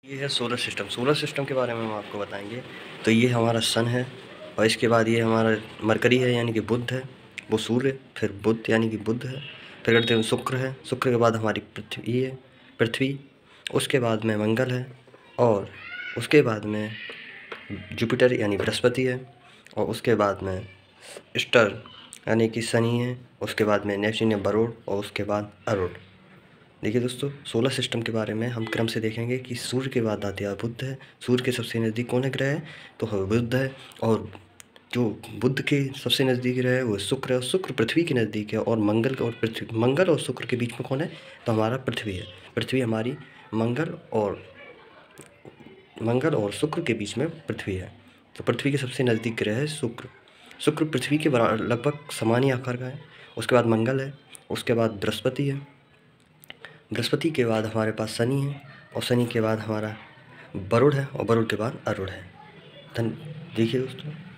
ये है solar system. Solar system के बारे में हम आपको बताएंगे। तो ये हमारा सन है, और इसके बाद ये हमारा मरकरी है यानी कि बुध है, वो सूर्य, फिर बुध यानी कि बुध है, फिर करते हैं शुक्र है, शुक्र के बाद हमारी पृथ्वी, उसके बाद में मंगल है, और उसके बाद में जुपिटर यानी बृहस्पति है, और उसके बाद में ईस्टर यानी कि शनि है, उसके बाद में नेपच्यून या वरुण, और उसके बाद अरुण। देखिए दोस्तों, सोलर सिस्टम के बारे में हम क्रम से देखेंगे कि सूर्य के बाद आदित्य बुध है। सूर्य के सबसे नज़दीक कौन है ग्रह है, तो बुध है, और जो बुध के सबसे नज़दीक ग्रह है वो शुक्र है, और शुक्र पृथ्वी के नज़दीक है, और मंगल और शुक्र के बीच में कौन है, तो हमारा पृथ्वी है। पृथ्वी हमारी मंगल और शुक्र के बीच में पृथ्वी है। तो पृथ्वी के सबसे नज़दीक ग्रह है शुक्र। शुक्र पृथ्वी के बराबर लगभग समान ही आकार का है। उसके बाद मंगल है, उसके बाद बृहस्पति है, बृहस्पति के बाद हमारे पास शनि है, और शनि के बाद हमारा वरुण है, और वरुण के बाद अरुण है। देखिए दोस्तों।